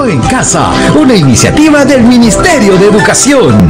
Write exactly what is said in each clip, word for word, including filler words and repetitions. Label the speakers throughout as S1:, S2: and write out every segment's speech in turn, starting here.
S1: Adulto en Casa, una iniciativa del Ministerio de Educación.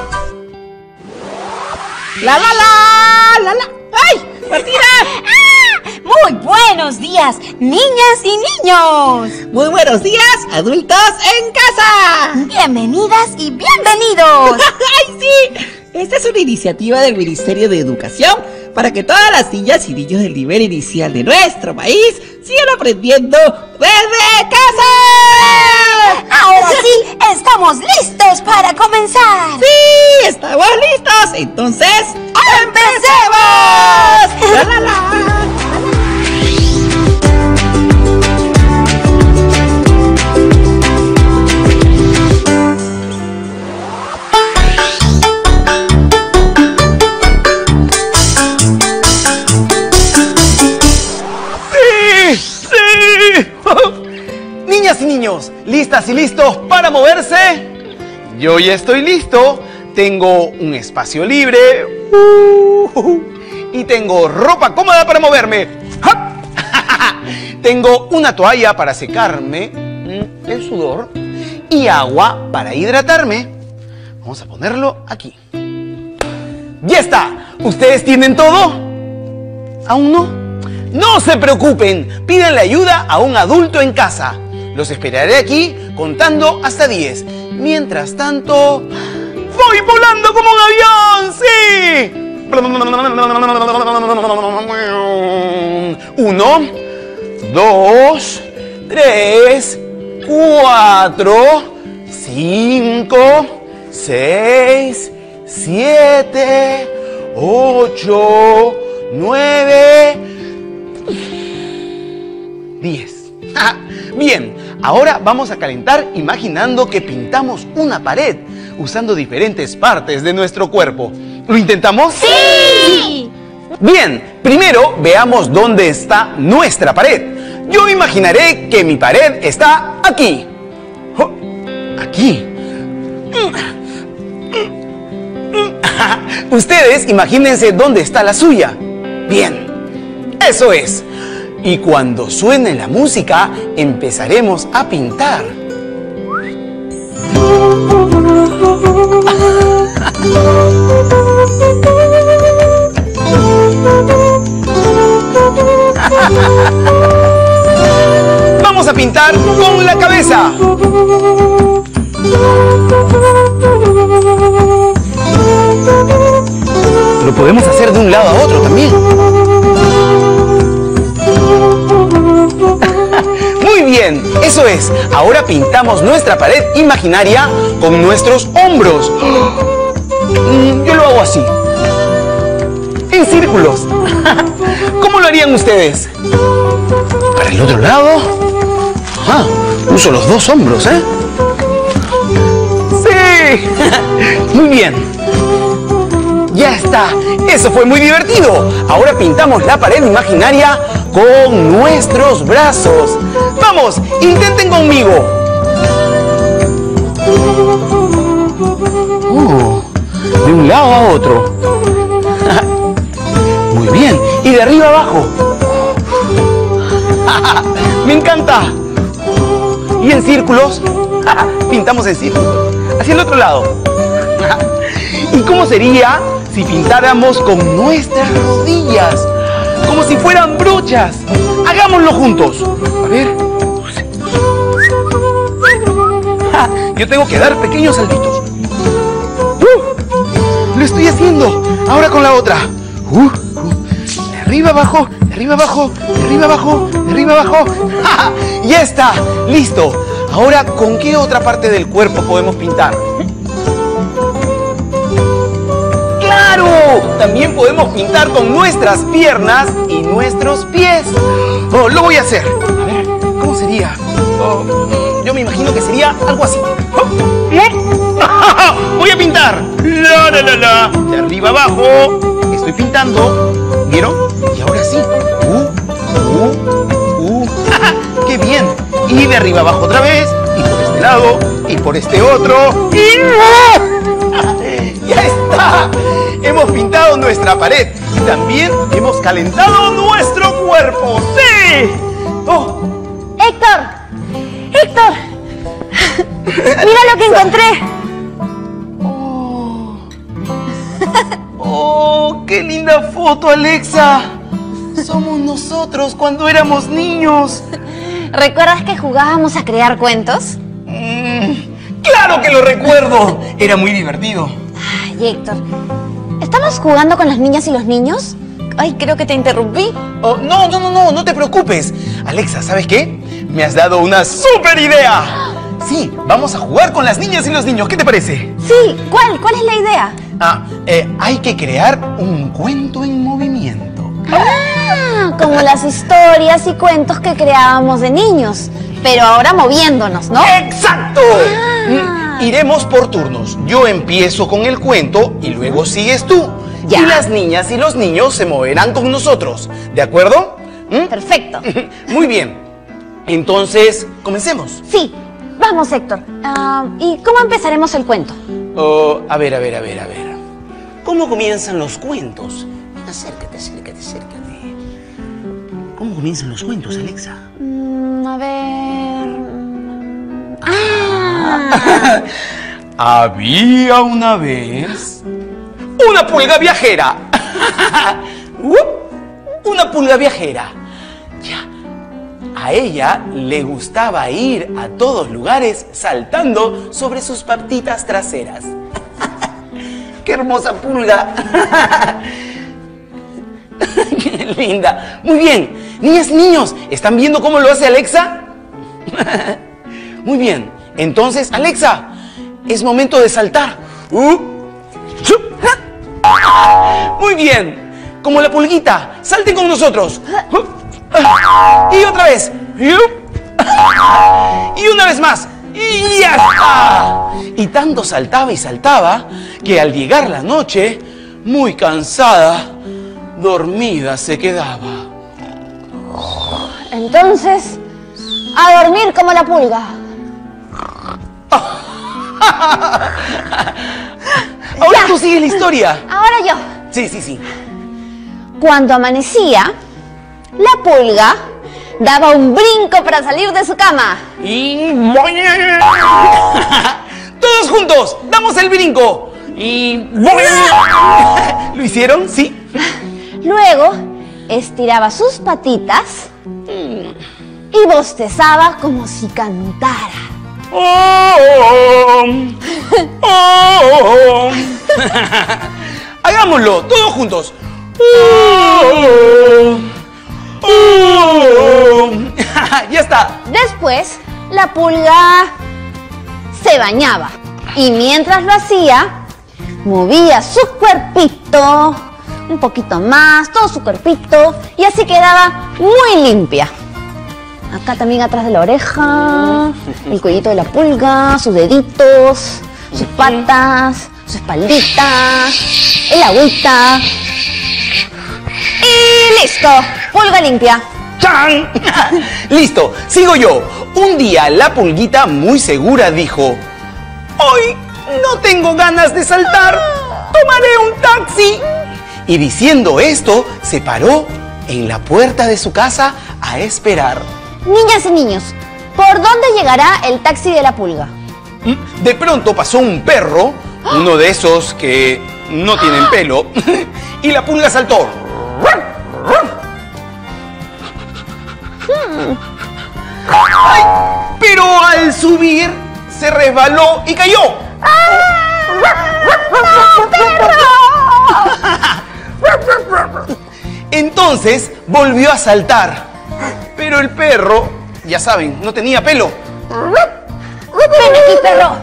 S2: ¡La, la, la! ¡La, la! ¡Ay! ¡Martina!
S3: ¡Ah! Muy buenos días, niñas y niños.
S2: Muy buenos días, adultos en casa.
S3: Bienvenidas y bienvenidos.
S2: ¡Ay, sí! Esta es una iniciativa del Ministerio de Educación para que todas las niñas y niños del nivel inicial de nuestro país sigan aprendiendo desde casa.
S3: Ahora sí, estamos listos para comenzar.
S2: ¡Sí! ¡Estamos listos! Entonces, ¡empecemos! ¡La, la, la!
S4: Niñas y niños, ¿listas y listos para moverse? Yo ya estoy listo. Tengo un espacio libre. Uh, y tengo ropa cómoda para moverme. Tengo una toalla para secarme el sudor y agua para hidratarme. Vamos a ponerlo aquí. ¡Ya está! ¿Ustedes tienen todo? ¿Aún no? No se preocupen, pídanle ayuda a un adulto en casa. Los esperaré aquí contando hasta diez. Mientras tanto, ¡voy volando como un avión! ¡Sí! Uno, dos, tres, cuatro, cinco, seis, siete, ocho, nueve, diez. Bien, ahora vamos a calentar imaginando que pintamos una pared usando diferentes partes de nuestro cuerpo. ¿Lo intentamos?
S3: ¡Sí!
S4: Bien, primero veamos dónde está nuestra pared. Yo imaginaré que mi pared está aquí. Oh, aquí. Ustedes imagínense dónde está la suya. Bien, eso es. Y cuando suene la música, empezaremos a pintar. Vamos a pintar con la cabeza. Lo podemos hacer de un lado a otro también. Muy bien, eso es. Ahora pintamos nuestra pared imaginaria con nuestros hombros. Yo lo hago así, en círculos. ¿Cómo lo harían ustedes? Para el otro lado. Ah, uso los dos hombros, ¿eh? ¡Sí! Muy bien. Ya está. Eso fue muy divertido. Ahora pintamos la pared imaginaria con nuestros brazos. ¡Vamos! ¡Intenten conmigo! Uh, de un lado a otro. Muy bien. Y de arriba a abajo. ¡Me encanta! Y en círculos. Pintamos en círculos. Hacia el otro lado. ¿Y cómo sería si pintáramos con nuestras rodillas? Como si fueran brochas. Hagámoslo juntos. A ver. Yo tengo que dar pequeños saltitos. Uh, lo estoy haciendo. Ahora con la otra. Uh, uh. De arriba abajo, de arriba abajo, de arriba abajo, de arriba abajo. ¡Ja! Ya está. Listo. Ahora, ¿con qué otra parte del cuerpo podemos pintar? ¡Claro! También podemos pintar con nuestras piernas y nuestros pies. Oh, lo voy a hacer. A ver, ¿cómo sería? Oh, yo me imagino que sería algo así. Oh. Voy a pintar. La, la, la, la. De arriba abajo. Estoy pintando. ¿Vieron? Y ahora sí. Uh, uh, uh. ¡Qué bien! Y de arriba abajo otra vez. Y por este lado. Y por este otro. Y... ¡ya está! Hemos pintado nuestra pared y también hemos calentado nuestro cuerpo. ¡Sí! Oh.
S3: Héctor, Héctor, ¡Mira lo que encontré!
S4: Oh. Oh, qué linda foto, Alexa. Somos nosotros cuando éramos niños.
S3: ¿Recuerdas que jugábamos a crear cuentos?
S4: Mm, ¡claro que lo recuerdo! Era muy divertido.
S3: Ay, Héctor, ¿estamos jugando con las niñas y los niños? Ay, creo que te interrumpí.
S4: Oh, no, no, no, no, no te preocupes. Alexa, ¿sabes qué? Me has dado una súper idea. Sí, vamos a jugar con las niñas y los niños. ¿Qué te parece?
S3: Sí, ¿cuál? ¿Cuál es la idea?
S4: Ah, eh, hay que crear un cuento en movimiento.
S3: Ah, como las historias y cuentos que creábamos de niños, pero ahora moviéndonos, ¿no?
S4: ¡Exacto!
S3: Ah.
S4: Mm, Iremos por turnos. Yo empiezo con el cuento y luego sigues tú.
S3: Ya.
S4: Y las niñas y los niños se moverán con nosotros. ¿De acuerdo? ¿Mm?
S3: Perfecto.
S4: Muy bien. Entonces, comencemos.
S3: Sí, vamos, Héctor. Ah, ¿y cómo empezaremos el cuento?
S4: Oh, a ver, a ver, a ver, a ver. ¿Cómo comienzan los cuentos? Acércate, acércate, acércate. ¿Cómo comienzan los cuentos, Alexa?
S3: Mm, a ver... mm, ¡Ah!
S4: Había una vez una pulga viajera. Uh, una pulga viajera. Ya. A ella le gustaba ir a todos lugares saltando sobre sus patitas traseras. ¡Qué hermosa pulga! ¡Qué linda! Muy bien. Niñas y niños, ¿están viendo cómo lo hace Alexa? Muy bien. Entonces, Alexa, es momento de saltar. Uh. Muy bien. Como la pulguita. Salten con nosotros. Y otra vez. Y una vez más. Y ya está. Y tanto saltaba y saltaba que al llegar la noche, muy cansada, dormida se quedaba.
S3: Entonces, a dormir como la pulga.
S4: Ahora
S3: Ya.
S4: tú sigues la historia.
S3: Ahora yo.
S4: Sí, sí, sí.
S3: Cuando amanecía, la pulga daba un brinco para salir de su cama.
S4: Y... todos juntos, damos el brinco. Y... ¿lo hicieron? Sí.
S3: Luego, estiraba sus patitas y bostezaba como si cantara.
S4: Oh, oh, oh. Hagámoslo, todos juntos. Oh, oh. Ya está.
S3: Después, la pulga se bañaba y mientras lo hacía, movía su cuerpito un poquito más, todo su cuerpito, y así quedaba muy limpia. Acá también atrás de la oreja, el cuellito de la pulga, sus deditos, sus patas, su espaldita, el agüita. Y listo, pulga limpia.
S4: ¡Chan! Listo, sigo yo. Un día la pulguita muy segura dijo: hoy no tengo ganas de saltar, tomaré un taxi. Y diciendo esto, se paró en la puerta de su casa a esperar.
S3: Niñas y niños, ¿por dónde llegará el taxi de la pulga?
S4: De pronto pasó un perro, uno de esos que no tienen pelo, y la pulga saltó. ¡Ay! Pero al subir se resbaló y cayó.
S3: ¡No, perro!
S4: Entonces volvió a saltar, pero el perro, ya saben, no tenía pelo.
S3: ¡Ven aquí, perro!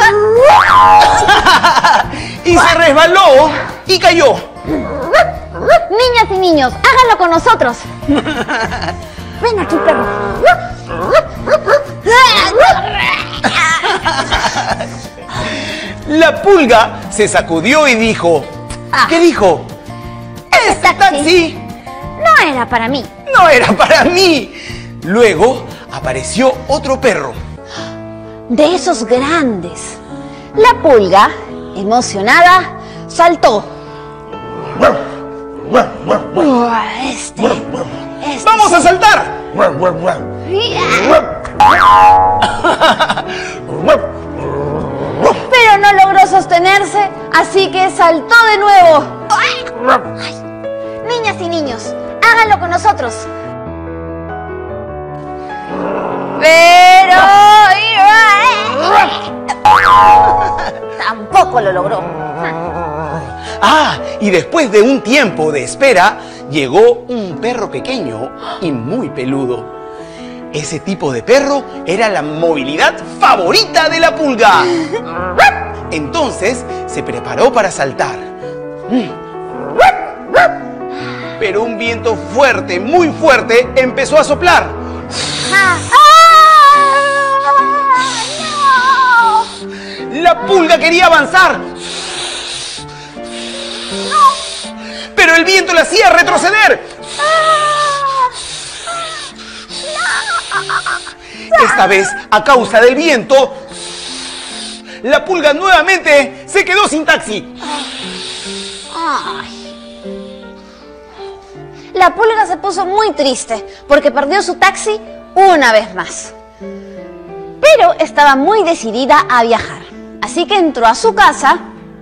S4: Y se resbaló y cayó.
S3: Niñas y niños, háganlo con nosotros. Ven aquí, perro.
S4: La pulga se sacudió y dijo...
S3: Ah.
S4: ¿Qué dijo?
S3: Este taxi no era para mí.
S4: No era para mí. Luego apareció otro perro.
S3: De esos grandes. La pulga, emocionada, saltó. Oh, este, este.
S4: ¡Vamos a saltar!
S3: así que saltó de nuevo. ¡Ay! ¡Ay! Niñas y niños, háganlo con nosotros. Pero... tampoco lo logró.
S4: Ah, y después de un tiempo de espera, llegó un perro pequeño y muy peludo. Ese tipo de perro era la movilidad favorita de la pulga. Entonces se preparó para saltar. Pero un viento fuerte, muy fuerte, empezó a soplar.
S3: ¡Ah! ¡No!
S4: La pulga quería avanzar. Pero el viento la hacía retroceder. Esta vez, a causa del viento, la pulga nuevamente se quedó sin taxi.
S3: Ay. La pulga se puso muy triste porque perdió su taxi una vez más. Pero estaba muy decidida a viajar. Así que entró a su casa,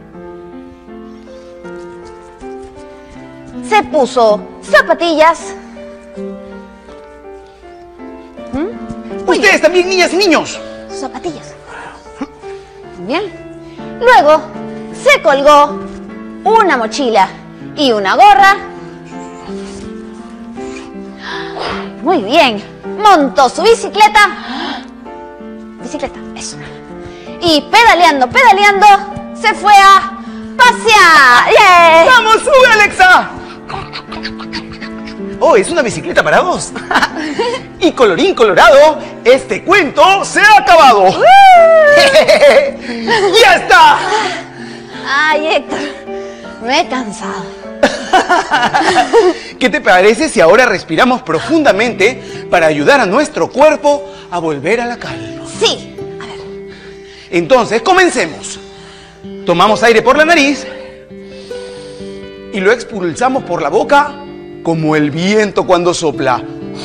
S3: se puso zapatillas. ¿Mm?
S4: Ustedes bien. También, niñas y niños.
S3: Sus zapatillas. Muy bien. Luego se colgó una mochila y una gorra. Muy bien. Montó su bicicleta. Bicicleta, eso. Y pedaleando, pedaleando, se fue a pasear. ¡Yeah!
S4: ¡Vamos, sube, Alexa! Oh, es una bicicleta para dos. Y colorín colorado, este cuento se ha acabado. Uh. ¡Ya está!
S3: Ay, Héctor, me he cansado.
S4: ¿Qué te parece si ahora respiramos profundamente para ayudar a nuestro cuerpo a volver a la calma?
S3: Sí. A ver.
S4: Entonces, comencemos. Tomamos aire por la nariz y lo expulsamos por la boca como el viento cuando sopla.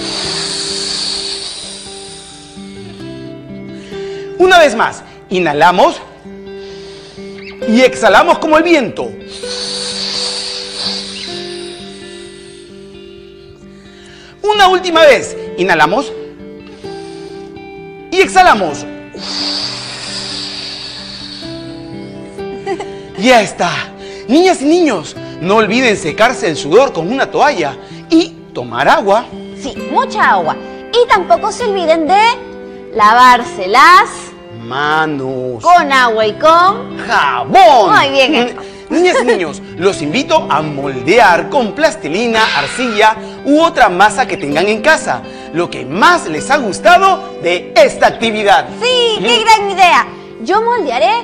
S4: Una vez más, inhalamos y exhalamos como el viento. Una última vez, inhalamos y exhalamos. Ya está. Niñas y niños, no olviden secarse el sudor con una toalla y tomar agua.
S3: Sí, mucha agua. Y tampoco se olviden de lavarse las
S4: manos
S3: con agua y con
S4: jabón.
S3: Muy bien, Héctor.
S4: Niñas y niños, los invito a moldear con plastilina, arcilla u otra masa que tengan en casa lo que más les ha gustado de esta actividad.
S3: Sí, qué gran idea. Yo moldearé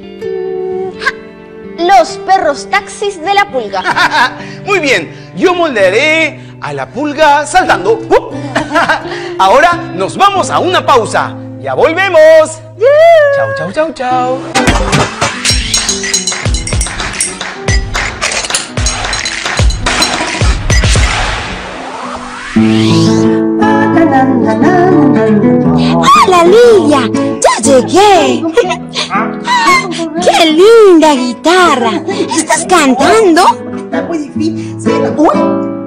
S3: ¡ja! los perros taxis de la pulga.
S4: Muy bien, yo moldearé a la pulga saltando. Ahora nos vamos a una pausa. Ya volvemos. Chau, chau, chau, chau.
S5: ¡Hola, Lilia! ¡Ya llegué! ¡Qué linda guitarra! ¿Estás cantando?
S6: Está muy difícil. ¡Uy!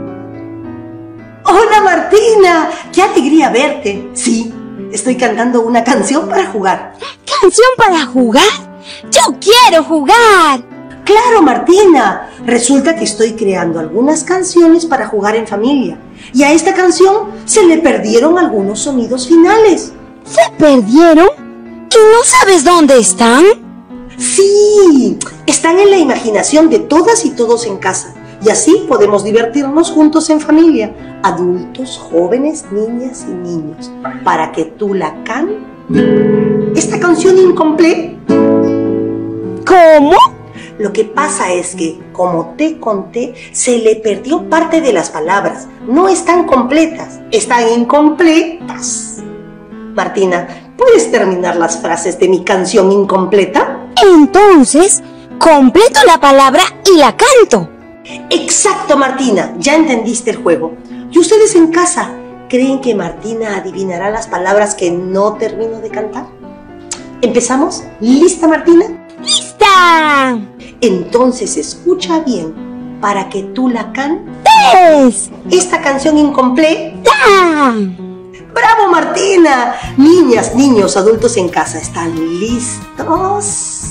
S6: ¡Hola, Martina! ¡Qué alegría verte! Sí, estoy cantando una canción para jugar.
S5: ¿Canción para jugar? ¡Yo quiero jugar!
S6: ¡Claro, Martina! Resulta que estoy creando algunas canciones para jugar en familia. Y a esta canción se le perdieron algunos sonidos finales.
S5: ¿Se perdieron? ¿Y no sabes dónde están?
S6: Sí, están en la imaginación de todas y todos en casa. Y así podemos divertirnos juntos en familia. Adultos, jóvenes, niñas y niños. Para que tú la cantes. Esta canción incompleta.
S5: ¿Cómo?
S6: Lo que pasa es que, como te conté, se le perdió parte de las palabras. No están completas, están incompletas. Martina, ¿puedes terminar las frases de mi canción incompleta?
S5: Entonces, completo la palabra y la canto.
S6: Exacto, Martina, ya entendiste el juego. ¿Y ustedes en casa creen que Martina adivinará las palabras que no termino de cantar? ¿Empezamos? ¿Lista, Martina?
S5: ¡Lista! ¡Esta!
S6: Entonces escucha bien para que tú la cantes.
S5: ¡Tres!
S6: Esta canción incompleta.
S5: ¡Ta!
S6: ¡Bravo, Martina! Niñas, niños, adultos en casa, ¿están listos?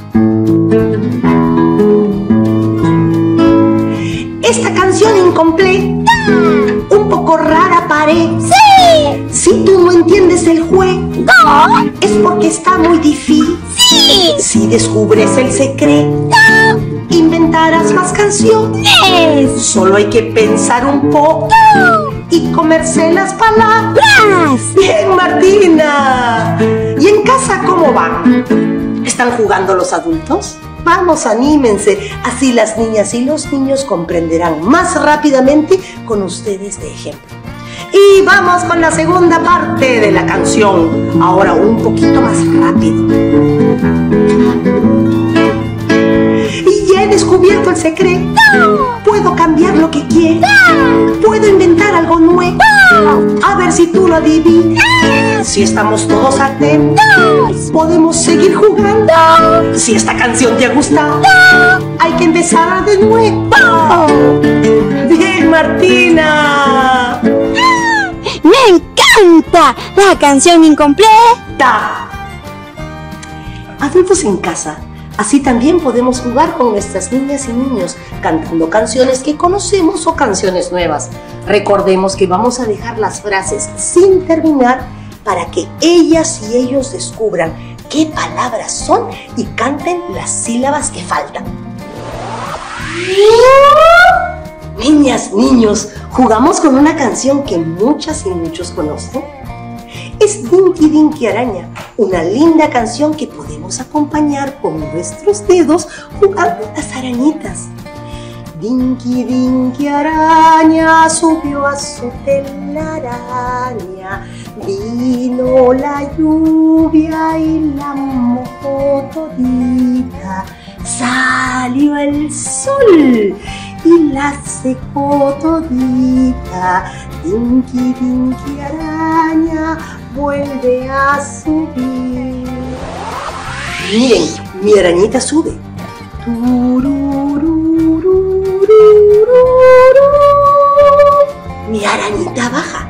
S6: Esta canción incompleta, un poco rara parece.
S5: ¡Sí!
S6: Si tú no entiendes el juego,
S5: ¡Go!
S6: es porque está muy difícil.
S5: ¡Sí!
S6: Si descubres el secreto, inventarás más canciones.
S5: ¡Tres!
S6: Solo hay que pensar un poco y comerse las palabras.
S5: ¡Tras!
S6: Bien, Martina. ¿Y en casa cómo van? ¿Están jugando los adultos? Vamos, anímense. Así las niñas y los niños comprenderán más rápidamente con ustedes de ejemplo. Y vamos con la segunda parte de la canción. Ahora un poquito más rápido. Y ya he descubierto el secreto. Puedo cambiar lo que quiera. Puedo inventar algo nuevo. A ver si tú lo adivinas. Si estamos todos atentos, podemos seguir jugando. Si esta canción te ha gustado, hay que empezar de nuevo. Bien, Martina.
S5: ¡Me encanta! La canción incompleta.
S6: Adultos en casa, así también podemos jugar con nuestras niñas y niños, cantando canciones que conocemos o canciones nuevas. Recordemos que vamos a dejar las frases sin terminar para que ellas y ellos descubran qué palabras son y canten las sílabas que faltan. Niñas, niños, jugamos con una canción que muchas y muchos conocen. Es Dinky Dinky Araña, una linda canción que podemos acompañar con nuestros dedos jugando las arañitas. Dinky Dinky Araña subió a su telaraña, vino la lluvia y la mojó todita, salió el sol y la secó todita. Dinky Dinky Araña vuelve a subir. Miren, mi arañita sube. Mi arañita baja.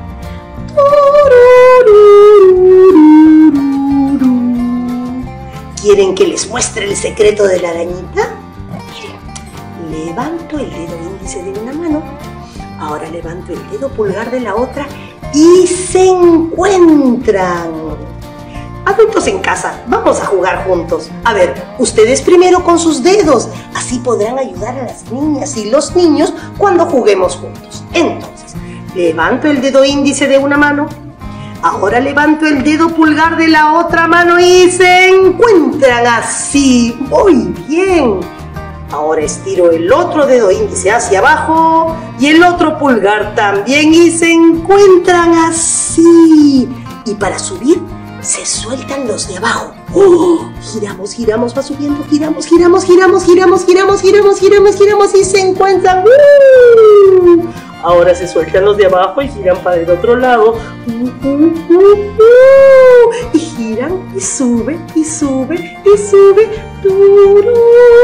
S6: ¿Quieren que les muestre el secreto de la arañita? Miren, levanto el dedo índice de una mano, ahora levanto el dedo pulgar de la otra y se encuentran. Adultos en casa, vamos a jugar juntos. A ver, ustedes primero con sus dedos, así podrán ayudar a las niñas y los niños cuando juguemos juntos. Entonces, levanto el dedo índice de una mano, ahora levanto el dedo pulgar de la otra mano y se encuentran así. Muy bien. Ahora estiro el otro dedo índice hacia abajo y el otro pulgar también y se encuentran así. Y para subir, se sueltan los de abajo. ¡Oh! Giramos, giramos, va subiendo, giramos, giramos, giramos, giramos, giramos, giramos, giramos, giramos y se encuentran. ¡Uh! Ahora se sueltan los de abajo y giran para el otro lado. ¡Uh, uh, uh, uh! Y giran y sube y sube y sube. ¡Tururú!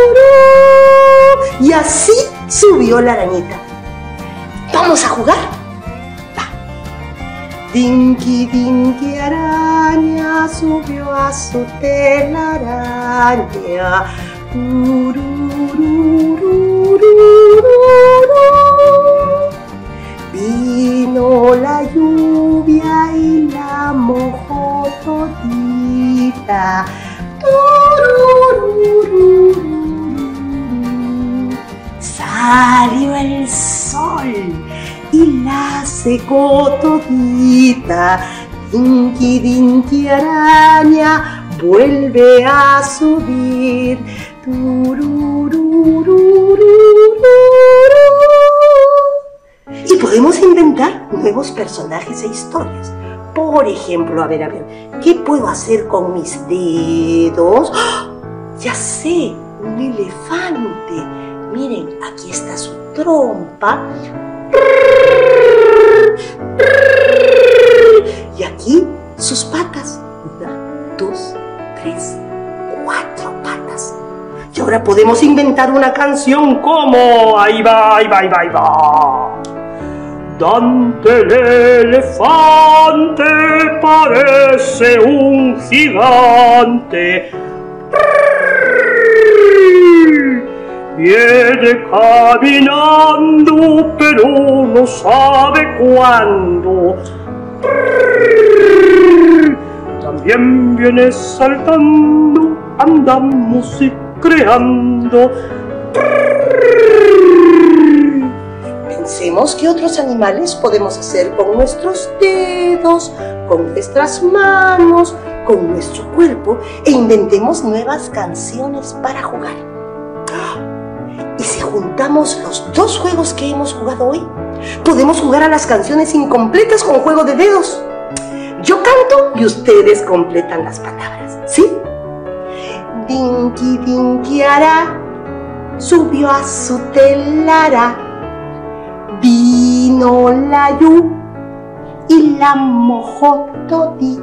S6: Y así subió la arañita. ¿Vamos a jugar? Dinky Dinky Araña subió a su telaraña. Vino la lluvia y la mojó todita. Salió el sol y la secó todita. Dinky Dinky Araña vuelve a subir. Y podemos inventar nuevos personajes e historias. Por ejemplo, a ver, a ver, ¿qué puedo hacer con mis dedos? ¡Oh! Ya sé, un elefante. Miren, aquí está su trompa. Y aquí sus patas. Una, dos, tres, cuatro patas. Ahora podemos inventar una canción como... Ahí va, ahí va, ahí va, ahí va. Dante el elefante parece un gigante. Viene caminando, pero no sabe cuándo. También viene saltando, andamos y creando. Pensemos qué otros animales podemos hacer con nuestros dedos, con nuestras manos, con nuestro cuerpo, e inventemos nuevas canciones para jugar. ¿Y si juntamos los dos juegos que hemos jugado hoy? Podemos jugar a las canciones incompletas con juego de dedos. Yo canto y ustedes completan las palabras, ¿sí? Dinky Dinky Ara subió a su telara. Vino la lluvia y la mojó todí.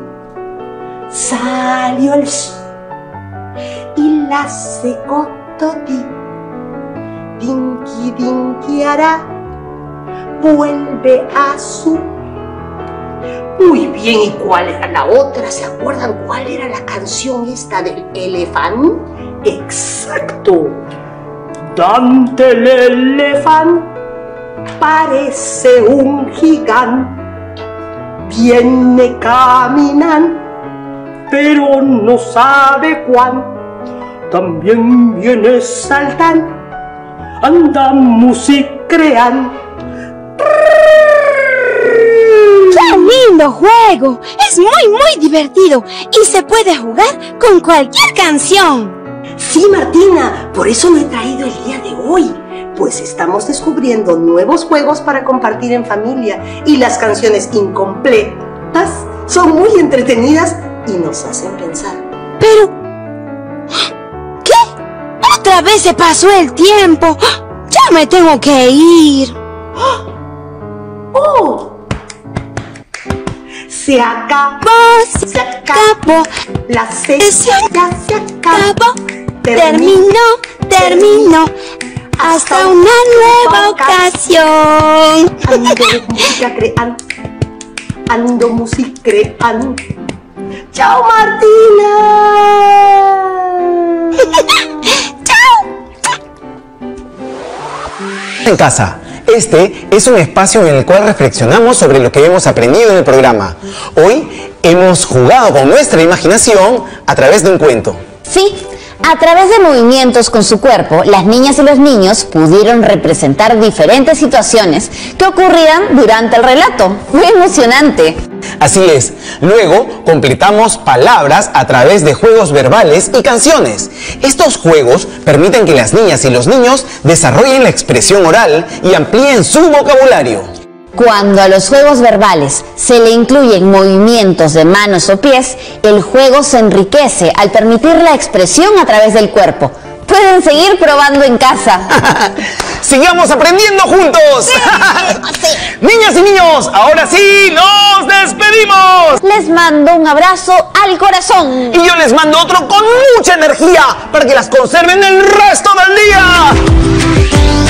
S6: Salió el sol y la secó todí. Dinky Dinky Ara vuelve a su... Muy bien, ¿y cuál era la otra? ¿Se acuerdan cuál era la canción esta del elefante? Exacto. Dante el elefante parece un gigante. Viene caminando, pero no sabe cuándo. También viene saltando, andamos y creando.
S5: ¡Qué lindo juego! Es muy, muy divertido y se puede jugar con cualquier canción.
S6: Sí, Martina, por eso lo he traído el día de hoy, pues estamos descubriendo nuevos juegos para compartir en familia y las canciones incompletas son muy entretenidas y nos hacen pensar.
S5: Pero... ¿qué? ¡Otra vez se pasó el tiempo! ¡Ya me tengo que ir!
S6: ¡Oh! Se acabó, se acabó, la sesión ya se acabó.
S5: Terminó, terminó, hasta una nueva ocasión.
S6: Ando música creando, ando música creando. ¡Chao, Martina!
S5: ¡Chao!
S4: En casa. Este es un espacio en el cual reflexionamos sobre lo que hemos aprendido en el programa. Hoy hemos jugado con nuestra imaginación a través de un cuento.
S3: Sí, a través de movimientos con su cuerpo, las niñas y los niños pudieron representar diferentes situaciones que ocurrían durante el relato. Muy emocionante.
S4: Así es. Luego completamos palabras a través de juegos verbales y canciones. Estos juegos permiten que las niñas y los niños desarrollen la expresión oral y amplíen su vocabulario.
S3: Cuando a los juegos verbales se le incluyen movimientos de manos o pies, el juego se enriquece al permitir la expresión a través del cuerpo. Pueden seguir probando en casa.
S4: ¡Sigamos aprendiendo juntos!
S3: Sí.
S4: Niñas y niños, ahora sí, nos despedimos.
S3: Les mando un abrazo al corazón.
S4: Y yo les mando otro con mucha energía para que las conserven el resto del día.